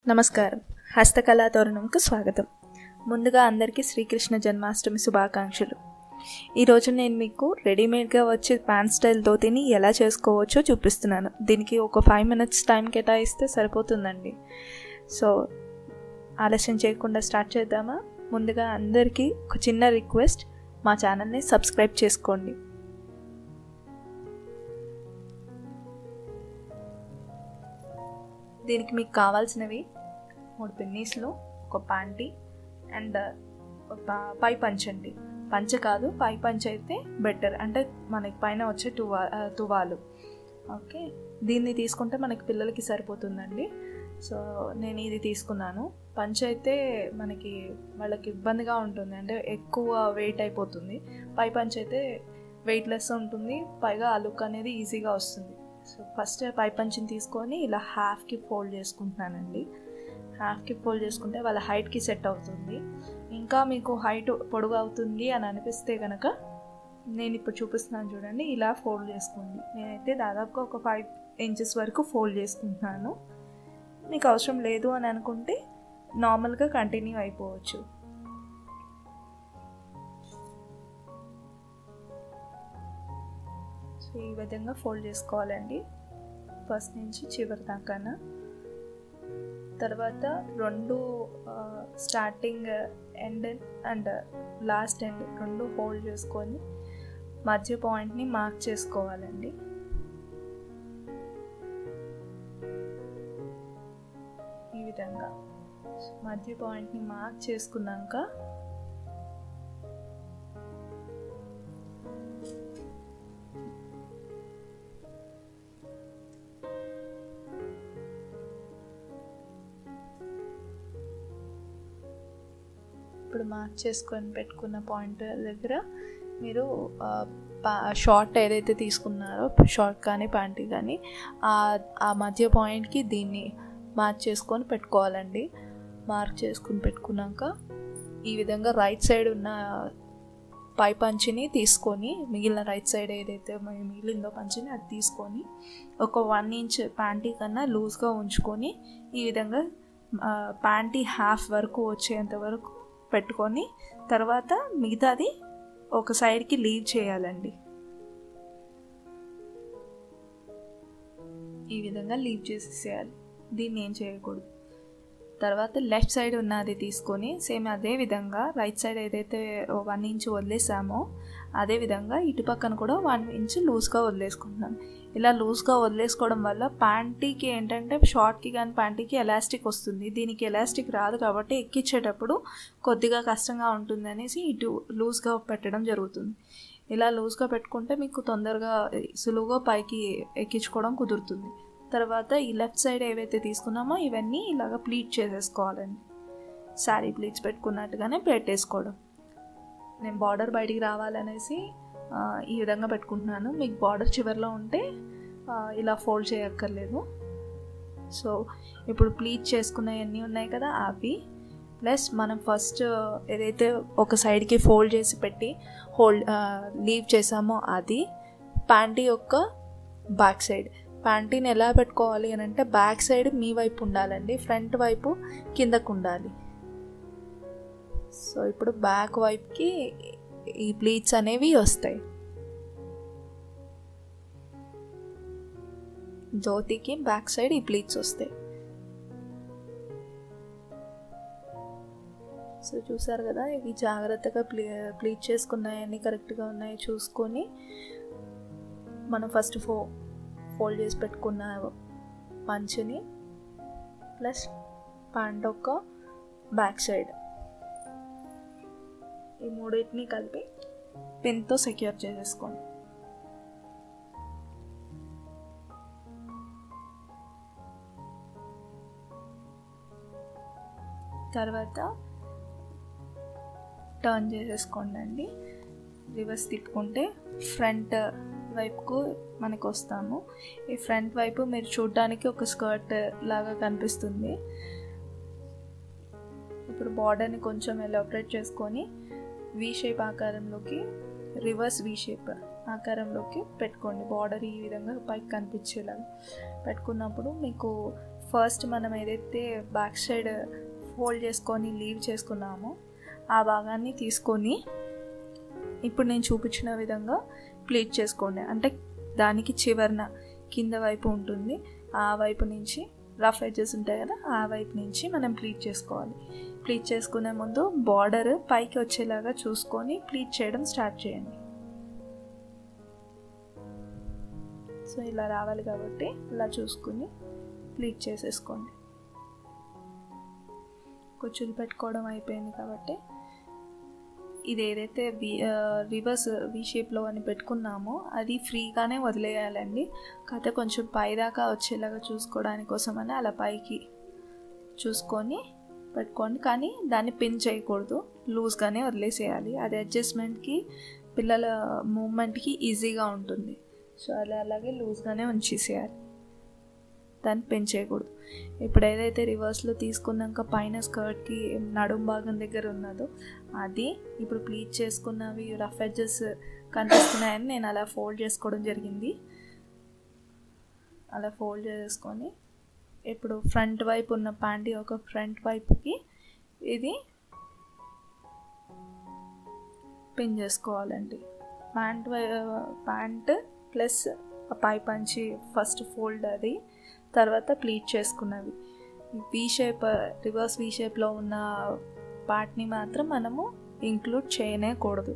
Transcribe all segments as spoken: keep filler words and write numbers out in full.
నమస్కారం. హస్తకళా తోరణంకు స్వాగతం. ముందుగా అందరికీ శ్రీకృష్ణ జన్మాష్టమి శుభాకాంక్షలు. ఈరోజు నేను మీకు రెడీమేడ్గా వచ్చే ప్యాంట్ స్టైల్ ధోతిని ఎలా చేసుకోవచ్చో చూపిస్తున్నాను. దీనికి ఒక ఫైవ్ మినిట్స్ టైం కేటాయిస్తే సరిపోతుందండి. సో ఆలస్యం చేయకుండా స్టార్ట్ చేద్దామా? ముందుగా అందరికీ ఒక చిన్న రిక్వెస్ట్, మా ఛానల్ని సబ్స్క్రైబ్ చేసుకోండి. దీనికి మీకు కావాల్సినవి మూడు పిన్నీస్లు, ఒక ప్యాంటీ అండ్ పై పంచ్ అండి. పంచ కాదు, పై పంచ్ అయితే బెటర్, అంటే మనకి పైన వచ్చే తువా తువాలు ఓకే. దీన్ని తీసుకుంటే మనకి పిల్లలకి సరిపోతుందండి. సో నేను ఇది తీసుకున్నాను. పంచ అయితే మనకి వాళ్ళకి ఇబ్బందిగా ఉంటుంది, అంటే ఎక్కువ వెయిట్ అయిపోతుంది. పై పంచ్ అయితే వెయిట్లెస్ ఉంటుంది, పైగా ఆ లుక్ అనేది ఈజీగా వస్తుంది. సో ఫస్ట్ పై పంచిని తీసుకొని ఇలా హాఫ్కి ఫోల్డ్ చేసుకుంటున్నానండి. హాఫ్కి ఫోల్డ్ చేసుకుంటే వాళ్ళ హైట్కి సెట్ అవుతుంది. ఇంకా మీకు హైట్ పొడుగు అవుతుంది అని అనిపిస్తే కనుక నేను ఇప్పుడు చూపిస్తున్నాను చూడండి, ఇలా ఫోల్డ్ చేసుకోండి. నేనైతే దాదాపుగా ఒక ఫైవ్ ఇంచెస్ వరకు ఫోల్డ్ చేసుకుంటున్నాను. మీకు అవసరం లేదు అని అనుకుంటే నార్మల్గా కంటిన్యూ అయిపోవచ్చు. సో ఈ విధంగా ఫోల్డ్ చేసుకోవాలండి, ఫస్ట్ నుంచి చివరి దాకా. తర్వాత రెండు starting end and last end రెండు హోల్డ్ చేసుకొని మధ్య పాయింట్ని మార్క్ చేసుకోవాలండి. ఈ విధంగా మధ్య పాయింట్ని మార్క్ చేసుకున్నాక ఇప్పుడు మార్క్ చేసుకొని పెట్టుకున్న పాయింట్ దగ్గర మీరు షార్ట్ ఏదైతే తీసుకున్నారో, షార్ట్ కానీ ప్యాంటీ కానీ, ఆ మధ్య పాయింట్కి దీన్ని మార్క్ చేసుకొని పెట్టుకోవాలండి. మార్క్ చేసుకుని పెట్టుకున్నాక ఈ విధంగా రైట్ సైడ్ ఉన్న పై పంచిని తీసుకొని, మిగిలిన రైట్ సైడ్ ఏదైతే మిగిలిందో పంచిని అది తీసుకొని ఒక వన్ ఇంచ్ ప్యాంటీ కన్నా లూజ్గా ఉంచుకొని ఈ విధంగా ప్యాంటీ హాఫ్ వరకు వచ్చేంత వరకు పెట్టుకొని తర్వాత మిగతాది ఒక సైడ్కి లీవ్ చేయాలండి. ఈ విధంగా లీవ్ చేసేసేయాలి, దీన్ని ఏం చేయకూడదు. తర్వాత లెఫ్ట్ సైడ్ ఉన్నది తీసుకొని సేమ్ అదే విధంగా రైట్ సైడ్ ఏదైతే వన్ ఇంచ్ వదిలేసామో అదే విధంగా ఇటు పక్కన కూడా వన్ ఇంచ్ లూజ్గా వదిలేసుకుంటున్నాం. ఇలా లూజ్గా వదిలేసుకోవడం వల్ల ప్యాంటీకి ఏంటంటే షార్ట్కి కానీ ప్యాంటీకి ఎలాస్టిక్ వస్తుంది. దీనికి ఎలాస్టిక్ రాదు కాబట్టి ఎక్కించేటప్పుడు కొద్దిగా కష్టంగా ఉంటుంది అనేసి ఇటు లూజ్గా పెట్టడం జరుగుతుంది. ఇలా లూజ్గా పెట్టుకుంటే మీకు తొందరగా సులువుగా పైకి ఎక్కించుకోవడం కుదురుతుంది. తర్వాత ఈ లెఫ్ట్ సైడ్ ఏవైతే తీసుకున్నామో ఇవన్నీ ఇలాగ ప్లీట్ చేసేసుకోవాలండి. శారీ ప్లీట్స్ పెట్టుకున్నట్టుగానే పెట్టేసుకోవడం. నేను బార్డర్ బయటికి రావాలనేసి ఈ విధంగా పెట్టుకుంటున్నాను. మీకు బార్డర్ చివరిలో ఉంటే ఇలా ఫోల్డ్ చేయక్కర్లేదు. సో ఇప్పుడు ప్లీట్ చేసుకున్నవన్నీ ఉన్నాయి కదా అవి, ప్లస్ మనం ఫస్ట్ ఏదైతే ఒక సైడ్కి ఫోల్డ్ చేసి పెట్టి హోల్డ్ లీవ్ చేసామో అది, ప్యాంటీ యొక్క బ్యాక్ సైడ్. ప్యాంటీని ఎలా పెట్టుకోవాలి అని అంటే బ్యాక్ సైడ్ మీ వైపు ఉండాలండి, ఫ్రంట్ వైపు కిందకు ఉండాలి. సో ఇప్పుడు బ్యాక్ వైపుకి ఈ ప్లీట్స్ అనేవి వస్తాయి. ధోతికి బ్యాక్ సైడ్ ఈ ప్లీట్స్ వస్తాయి. సో చూసారు కదా, ఇవి జాగ్రత్తగా ప్లీ ప్లీట్ చేసుకున్నాయన్నీ కరెక్ట్గా ఉన్నాయో చూసుకొని మనం ఫస్ట్ ఫో ఫోల్డ్ చేసి పెట్టుకున్న పంచిని ప్లస్ ప్యాంట్ ఒక బ్యాక్ సైడ్ ఈ మూడింటిని కలిపి పిన్తో సెక్యూర్ చేసేసుకోండి. తర్వాత టర్న్ చేసేసుకోండి అండి. రివర్స్ తిప్పుకుంటే ఫ్రంట్ వైపుకు మనకు వస్తాము. ఈ ఫ్రంట్ వైపు మీరు చూడడానికి ఒక స్కర్ట్ లాగా కనిపిస్తుంది. ఇప్పుడు బార్డర్ని కొంచెం ఎలాబరేట్ చేసుకొని వి షేప్ ఆకారంలోకి, రివర్స్ వి షేప్ ఆకారంలోకి పెట్టుకోండి. బార్డర్ ఈ విధంగా పైకి కనిపించేలాగా పెట్టుకున్నప్పుడు మీకు ఫస్ట్ మనం ఏదైతే బ్యాక్ సైడ్ ఫోల్డ్ చేసుకొని లీవ్ చేసుకున్నామో ఆ భాగాన్ని తీసుకొని ఇప్పుడు నేను చూపించిన విధంగా ప్లీట్ చేసుకోండి. అంటే దానికి చివరన కింద వైపు ఉంటుంది, ఆ వైపు నుంచి రఫ్ ఎడ్జెస్ ఉంటాయి కదా, ఆ వైపు నుంచి మనం ప్లీట్ చేసుకోవాలి. ప్లీట్ చేసుకునే ముందు బార్డర్ పైకి వచ్చేలాగా చూసుకొని ప్లీట్ చేయడం స్టార్ట్ చేయండి. సో ఇలా రావాలి కాబట్టి ఇలా చూసుకుని ప్లీట్ చేసేసుకోండి. కుచ్చులు పెట్టుకోవడం అయిపోయింది కాబట్టి ఇది ఏదైతే వి రివర్స్ వి షేప్లో అని పెట్టుకున్నామో అది ఫ్రీగానే వదిలేయాలండి. కాకపోతే కొంచెం పైదాకా వచ్చేలాగా చూసుకోవడానికి కోసమని అలా పైకి చూసుకొని పెట్టుకోండి. కానీ దాన్ని పిన్ చేయకూడదు, లూజ్గానే వదిలేసేయాలి. అది అడ్జస్ట్మెంట్కి పిల్లల మూమెంట్కి ఈజీగా ఉంటుంది. సో అలా అలాగే లూజ్గానే ఉంచేసేయాలి, దాన్ని పిన్ చేయకూడదు. ఇప్పుడు ఏదైతే రివర్స్లో తీసుకున్నాక పైన స్కర్ట్కి నడుం భాగం దగ్గర ఉన్నదో అది ఇప్పుడు ప్లీట్ చేసుకున్నవి రఫ్ ఎడ్జెస్ కనిపిస్తున్నాయని నేను అలా ఫోల్డ్ చేసుకోవడం జరిగింది. అలా ఫోల్డ్ చేసుకొని ఇప్పుడు ఫ్రంట్ వైపు ఉన్న ప్యాంట్ ఒక ఫ్రంట్ వైపుకి ఇది పిన్ చేసుకోవాలండి. ప్యాంట్ వై ప్యాంట్ ప్లస్ పై పంచి ఫస్ట్ ఫోల్డ్ అది, తర్వాత ప్లీట్ చేసుకున్నవి వీ షేప్ రివర్స్ వీ షేప్లో ఉన్న పార్ట్ని మాత్రం మనము ఇంక్లూడ్ చేయనేకూడదు.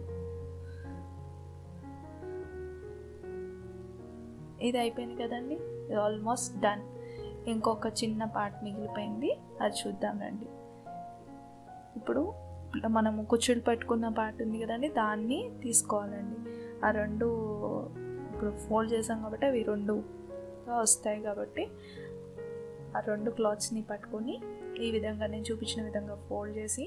ఇది అయిపోయింది కదండి, ఇది ఆల్మోస్ట్ డన్. ఇంకొక చిన్న పార్ట్ మిగిలిపోయింది, అది చూద్దాం రండి. ఇప్పుడు మనము కుచ్చులు పెట్టుకున్న పార్ట్ ఉంది కదండి, దాన్ని తీసుకోవాలండి. ఆ రెండు ఇప్పుడు ఫోల్డ్ చేసాం కాబట్టి అవి రెండు వస్తాయి కాబట్టి ఆ రెండు క్లాత్స్ని పట్టుకొని ఈ విధంగా నేను చూపించిన విధంగా ఫోల్డ్ చేసి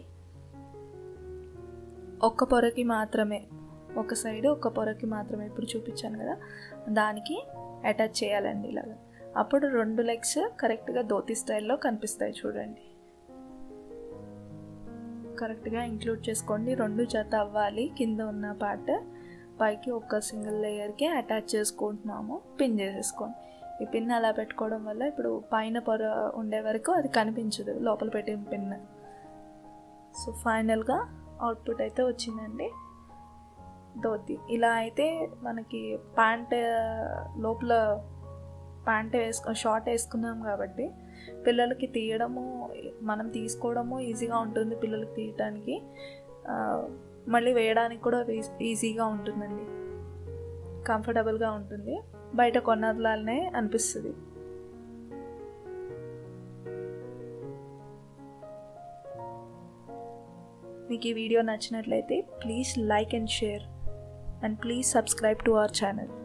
ఒక్క పొరకి మాత్రమే, ఒక సైడ్ ఒక పొరకి మాత్రమే ఇప్పుడు చూపించాను కదా దానికి అటాచ్ చేయాలండి ఇలాగా. అప్పుడు రెండు లెగ్స్ కరెక్ట్గా ధోతి స్టైల్లో కనిపిస్తాయి చూడండి. కరెక్ట్గా ఇంక్లూడ్ చేసుకోండి, రెండు జత అవ్వాలి. కింద ఉన్న పార్ట్ పైకి ఒక సింగిల్ లేయర్కి అటాచ్ చేసుకుంటున్నాము, పిన్ చేసేసుకోండి. ఈ పిన్ అలా పెట్టుకోవడం వల్ల ఇప్పుడు పైన పొర ఉండే వరకు అది కనిపించదు, లోపల పెట్టిన పిన్. సో ఫైనల్గా అవుట్పుట్ అయితే వచ్చిందండి ధోతి. ఇలా అయితే మనకి ప్యాంట్ లోపల ప్యాంట్ వేసుకు షార్ట్ వేసుకున్నాం కాబట్టి పిల్లలకి తీయడము మనం తీసుకోవడము ఈజీగా ఉంటుంది, పిల్లలకి తీయడానికి మళ్ళీ వేయడానికి కూడా ఈజీగా ఉంటుందండి, కంఫర్టబుల్గా ఉంటుంది. బయట కొన్నట్లానే అనిపిస్తుంది. మీకు ఈ వీడియో నచ్చినట్లయితే please like and share and please subscribe to our channel.